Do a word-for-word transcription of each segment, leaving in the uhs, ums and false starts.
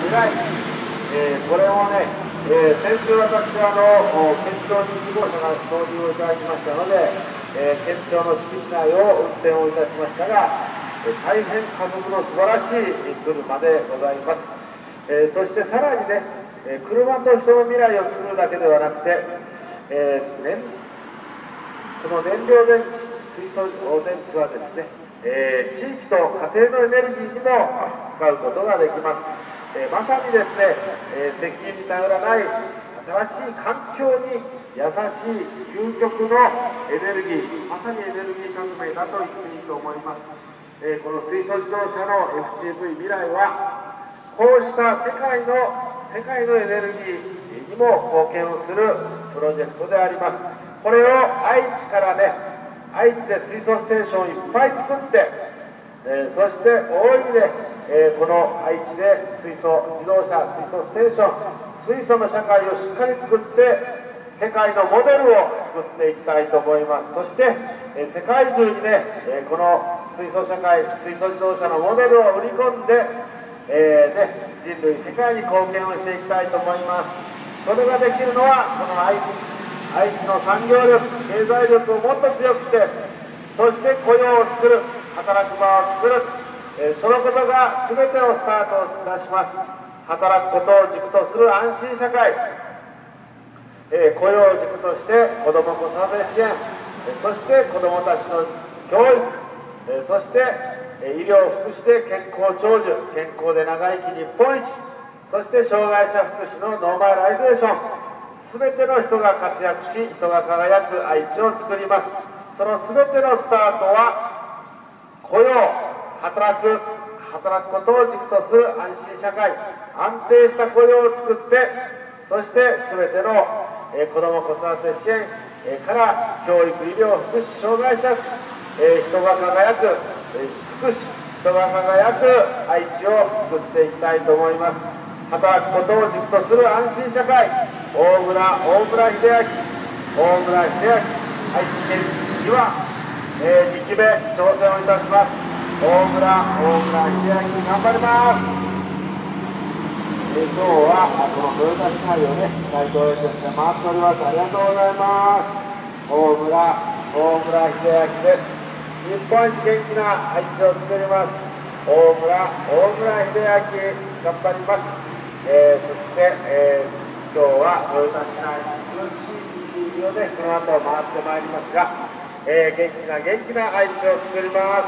来、えー、これをね、えー、先週私はあの県庁にいち号車が導入をいただきましたので、えー、県庁の敷地内を運転をいたしましたが、えー、大変家族の素晴らしい車でございます。えー、そしてさらにね、えー、車と人の未来を作るだけではなくて、えー、燃この燃料電池、水素電池はですね、えー、地域と家庭のエネルギーにも使うことができます。えー、まさにですね、えー、石油に頼らない新しい環境に優しい究極のエネルギー、まさにエネルギー革命だと言っていいと思います。えー、この水素自動車の エフシーブイ 未来は、こうした世界の世界のエネルギーにも貢献をするプロジェクトであります。これを愛知からね、愛知で水素ステーションをいっぱい作って、えー、そして大いにね、えー、この愛知で水素自動車、水素ステーション、水素の社会をしっかり作って、世界のモデルを作っていきたいと思います。そして、えー、世界中にね、えー、この水素社会、水素自動車のモデルを売り込んで、えーね、人類、世界に貢献をしていきたいと思います。それができるのは、この愛知愛知の産業力、経済力をもっと強くして、そして雇用を作る、働く場を作る、えー、そのことが全てのスタートをいたします。働くことを軸とする安心社会、えー、雇用を軸として子ども子育て支援、えー、そして子どもたちの教育、えー、そして、えー、医療福祉で健康長寿、健康で長生き日本一、そして障害者福祉のノーマライゼーション、すべての人が活躍し、人が輝く愛知を作ります。そのすべてのスタートは、雇用、働く、働くことを軸とする安心社会、安定した雇用を作って、そしてすべての、えー、子ども子育て支援、えー、から教育、医療、福祉、障害者福祉、えー、人が輝く、えー、福祉、人が輝く愛知を作っていきたいと思います。働くことを軸とする安心社会、大村、大村秀明、大村秀明、愛知県には、えー、にきめ挑戦をいたします。大村、大村秀明、頑張ります。えー、今日はこの豊田市内をね、街頭演説で回っております。ありがとうございます。大村、大村秀明です。日本一元気な愛知を作ります。大村、大村秀明、頑張ります。えー、そして、えー、今日は豊田市内の地域をね、この後回ってまいりますが、えー、元気な元気な愛知を作ります。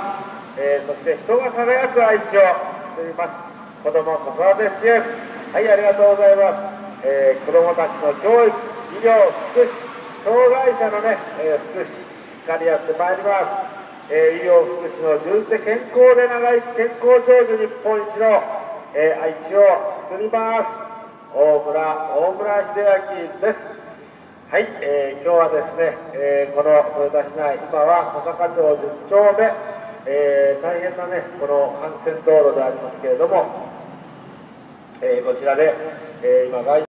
えー、そして人が輝く愛知を作ります。子ども子育て支援、はい、ありがとうございます。えー、子どもたちの教育、医療、福祉、障害者のね、えー、福祉、しっかりやってまいります。えー、医療福祉の充実で健康で長い健康長寿日本一のえー、愛知を作ります。大村、大村秀明です。はい、えー、今日はですね、えー、この豊田市内、今は小坂町じゅっちょうめ、えー、大変なね、この幹線道路でありますけれども、えー、こちらで、えー、今、